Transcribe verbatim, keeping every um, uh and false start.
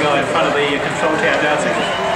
go in front of the control tower dancing.